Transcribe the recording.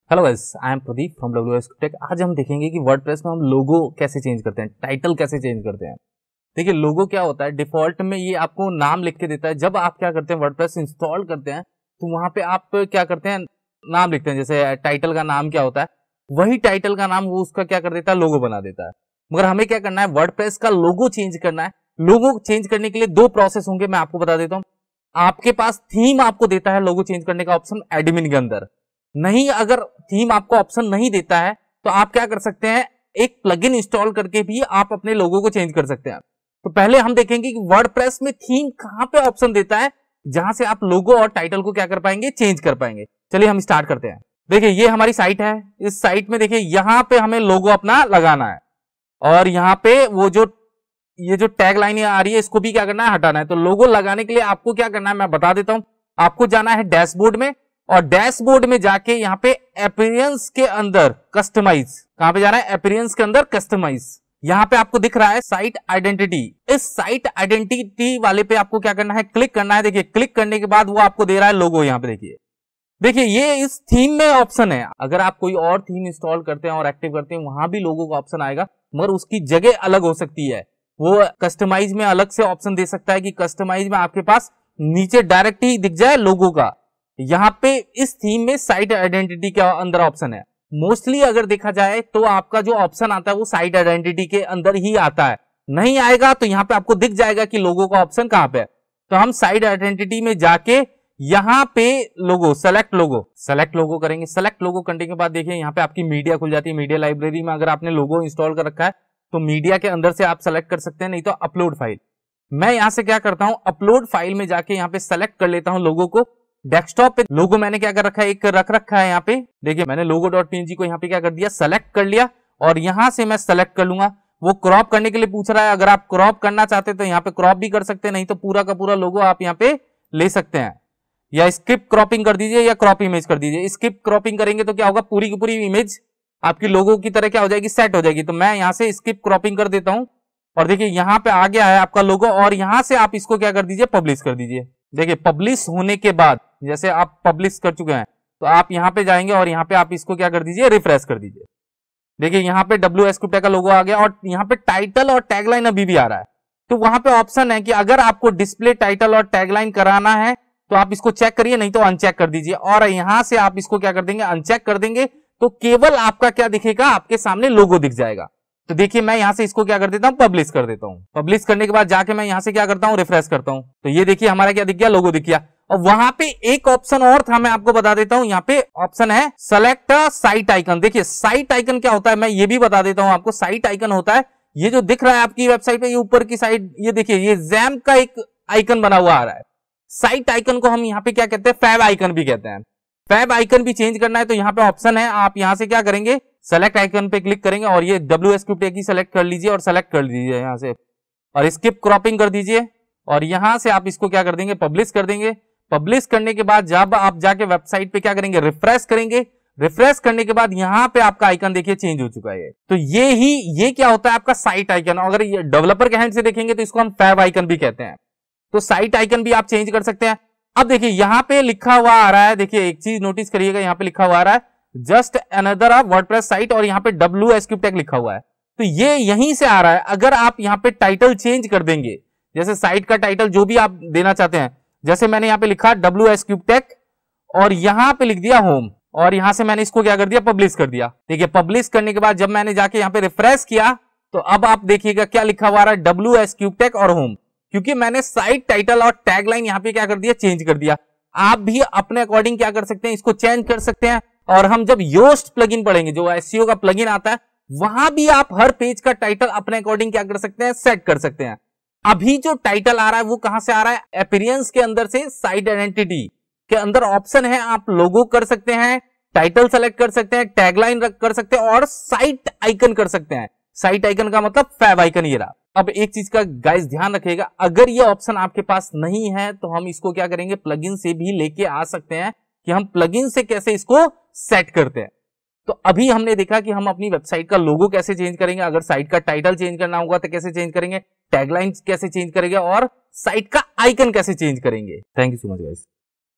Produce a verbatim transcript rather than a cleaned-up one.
Hello guys, I am Pradeep from W S tech. आज हम देखेंगे कि वर्डप्रेस में हम लोगो कैसे चेंज करते हैं, टाइटल कैसे चेंज करते हैं। देखिए, लोगो क्या होता है, डिफॉल्ट में ये आपको नाम लिख के देता है। जब आप क्या करते हैं, वर्डप्रेस इंस्टॉल करते हैं तो वहां पे आप क्या करते हैं, नाम लिखते हैं। जैसे टाइटल का नाम क्या होता है, वही टाइटल का नाम वो उसका क्या कर देता है, लोगो बना देता है। मगर हमें क्या करना है, वर्डप्रेस का लोगो चेंज करना है। लोगो चेंज करने के लिए दो प्रोसेस होंगे, मैं आपको बता देता हूँ। आपके पास थीम आपको देता है लोगो चेंज करने का ऑप्शन एडमिन के अंदर। नहीं, अगर थीम आपको ऑप्शन नहीं देता है तो आप क्या कर सकते हैं, एक प्लगइन इंस्टॉल करके भी आप अपने लोगो को चेंज कर सकते हैं। तो पहले हम देखेंगे कि वर्डप्रेस में थीम कहां पे ऑप्शन देता है जहां से आप लोगो और टाइटल को क्या कर पाएंगे, चेंज कर पाएंगे। चलिए हम स्टार्ट करते हैं। देखिए, ये हमारी साइट है। इस साइट में देखिए, यहां पे हमें लोगो अपना लगाना है और यहां पे वो जो ये जो टैग लाइन आ रही है इसको भी क्या करना है, हटाना है। तो लोगो लगाने के लिए आपको क्या करना है, मैं बता देता हूं। आपको जाना है डैशबोर्ड में और डैशबोर्ड में जाके यहाँ पे अपीयरेंस के अंदर कस्टमाइज, कहां पे जाना है, अपीयरेंस के अंदर कस्टमाइज। यहाँ पे आपको दिख रहा है साइट आइडेंटिटी। इस साइट आइडेंटिटी वाले पे आपको क्या करना है, क्लिक करना है। देखिए, क्लिक करने के बाद वो आपको दे रहा है लोगो। यहाँ पे देखिए देखिए ये इस थीम में ऑप्शन है। अगर आप कोई और थीम इंस्टॉल करते हैं और एक्टिव करते हैं, वहां भी लोगो का ऑप्शन आएगा, मगर उसकी जगह अलग हो सकती है। वो कस्टमाइज में अलग से ऑप्शन दे सकता है कि कस्टमाइज में आपके पास नीचे डायरेक्ट ही दिख जाए लोगो का। यहाँ पे इस थीम में साइट आइडेंटिटी के अंदर ऑप्शन है। मोस्टली अगर देखा जाए तो आपका जो ऑप्शन आता है वो साइट आइडेंटिटी के अंदर ही आता है। नहीं आएगा तो यहाँ पे आपको दिख जाएगा कि लोगो का ऑप्शन कहाँ पे है। तो हम साइट आइडेंटिटी में जाके यहाँ पे लोगो, सेलेक्ट लोगो, सेलेक्ट लोगो करेंगे। सेलेक्ट लोगो करने के बाद देखिए यहाँ पे आपकी मीडिया खुल जाती है। मीडिया लाइब्रेरी में अगर आपने लोगो इंस्टॉल कर रखा है तो मीडिया के अंदर से आप सेलेक्ट कर सकते हैं, नहीं तो अपलोड फाइल। मैं यहाँ से क्या करता हूँ, अपलोड फाइल में जाके यहाँ पे सेलेक्ट कर लेता हूँ लोगो को। डेस्कटॉप पे लोगो मैंने क्या कर रखा है, एक रख रखा है। यहाँ पे देखिए, मैंने लोगो डॉट पीएनजी को यहाँ पे क्या कर दिया, सेलेक्ट कर लिया और यहां से मैं सेलेक्ट कर लूंगा। वो क्रॉप करने के लिए पूछ रहा है। अगर आप क्रॉप करना चाहते हैं तो यहाँ पे क्रॉप भी कर सकते हैं, नहीं तो पूरा का पूरा लोगो आप यहाँ पे ले सकते हैं। या स्किप क्रॉपिंग कर दीजिए या क्रॉप इमेज कर दीजिए। स्किप क्रॉपिंग करेंगे तो क्या होगा, पूरी की पूरी इमेज आपकी लोगो की तरह क्या हो जाएगी, सेट हो जाएगी। तो मैं यहाँ से स्किप क्रॉपिंग कर देता हूं और देखिए यहाँ पे आ गया है आपका लोगो। और यहां से आप इसको क्या कर दीजिए, पब्लिश कर दीजिए। देखिए, पब्लिश होने के बाद जैसे आप पब्लिश कर चुके हैं तो आप यहाँ पे जाएंगे और यहाँ पे आप इसको क्या कर दीजिए, रिफ्रेश कर दीजिए। देखिए यहाँ पे डब्ल्यू एस का लोगो आ गया और यहाँ पे टाइटल और टैगलाइन अभी भी आ रहा है। तो वहां पे ऑप्शन है कि अगर आपको डिस्प्ले टाइटल और टैगलाइन कराना है तो आप इसको चेक करिए, नहीं तो अनचेक कर दीजिए। और यहां से आप इसको क्या कर देंगे, अनचेक कर देंगे तो केवल आपका क्या दिखेगा, आपके सामने लोगो दिख जाएगा। तो देखिए, मैं यहां से इसको क्या कर देता हूं, पब्लिश कर देता हूं। पब्लिश करने के बाद जाके मैं यहां से क्या करता हूं, रिफ्रेश करता हूं। तो ये देखिए हमारा क्या दिख गया, लोगो दिख गया। और वहां पे एक ऑप्शन और था, मैं आपको बता देता हूं। यहाँ पे ऑप्शन है सेलेक्ट साइट आइकन। देखिए, साइट आइकन क्या होता है, मैं ये भी बता देता हूं आपको। साइट आइकन होता है ये जो दिख रहा है आपकी वेबसाइट पे, ये ऊपर की साइड, ये देखिए ये जैम्प का एक आइकन बना हुआ आ रहा है। साइट आइकन को हम यहाँ पे क्या कहते हैं, फैब आइकन भी कहते हैं। फैब आइकन भी चेंज करना है तो यहाँ पे ऑप्शन है, आप यहाँ से क्या करेंगे, सेलेक्ट आइकन पे क्लिक करेंगे और ये डब्ल्यू एस टैग की सेलेक्ट कर लीजिए और सेलेक्ट कर लीजिए यहाँ से और स्किप क्रॉपिंग कर दीजिए। और यहां से आप इसको क्या कर देंगे, पब्लिश कर देंगे। पब्लिश करने के बाद जब आप जाके वेबसाइट पे क्या करेंगे, रिफ्रेश करेंगे। रिफ्रेश करने के बाद यहाँ पे आपका आइकन देखिए चेंज हो चुका है। तो ये ही ये क्या होता है, आपका साइट आइकन। अगर ये डेवलपर के हैंड से देखेंगे तो इसको हम फैब आइकन भी कहते हैं। तो साइट आइकन भी आप चेंज कर सकते हैं। अब देखिए यहाँ पे लिखा हुआ आ रहा है, देखिए एक चीज नोटिस करिएगा, यहाँ पे लिखा हुआ आ रहा है just another of WordPress site और यहाँ पे डब्ल्यू एस टैग लिखा हुआ है। तो ये यहीं से आ रहा है। अगर आप यहाँ पे टाइटल चेंज कर देंगे, जैसे साइट का टाइटल जो भी आप देना चाहते हैं, जैसे मैंने यहाँ पे लिखा डब्ल्यू एस टैग और यहाँ पे लिख दिया होम और यहाँ से मैंने इसको क्या कर दिया, पब्लिश कर दिया। देखिए, पब्लिश करने के बाद जब मैंने जाके यहाँ पे रिफ्रेश किया तो अब आप देखिएगा क्या लिखा हुआ आ रहा है, डब्ल्यू एस टैग और होम। क्योंकि मैंने साइट टाइटल और टैगलाइन यहाँ पे क्या कर दिया, चेंज कर दिया। आप भी अपने अकॉर्डिंग क्या कर सकते हैं, इसको चेंज कर सकते हैं। और हम जब योस्ट प्लगइन पढ़ेंगे, जो एसईओ का प्लगइन आता है, वहां भी आप हर पेज का टाइटल अपने अकॉर्डिंग क्या कर सकते हैं, सेट कर सकते हैं। अभी जो टाइटल आ रहा है वो कहां से आ रहा है, अपीयरेंस के अंदर से साइट आइडेंटिटी के अंदर ऑप्शन है, आप लोगो कर सकते हैं, टाइटल सेलेक्ट कर सकते हैं, टैगलाइन कर सकते हैं और साइट आइकन कर सकते हैं। साइट आइकन का मतलब फैब आइकन ये रहा। अब एक चीज का गाइस ध्यान रखिएगा, अगर ये ऑप्शन आपके पास नहीं है तो हम इसको क्या करेंगे, प्लगइन से भी लेके आ सकते हैं कि हम प्लगइन से कैसे इसको सेट करते हैं। तो अभी हमने देखा कि हम अपनी वेबसाइट का लोगो कैसे चेंज करेंगे, अगर साइट का टाइटल चेंज करना होगा तो कैसे चेंज करेंगे, टैगलाइन कैसे चेंज करेंगे और साइट का आइकन कैसे चेंज करेंगे। Thank you so much guys.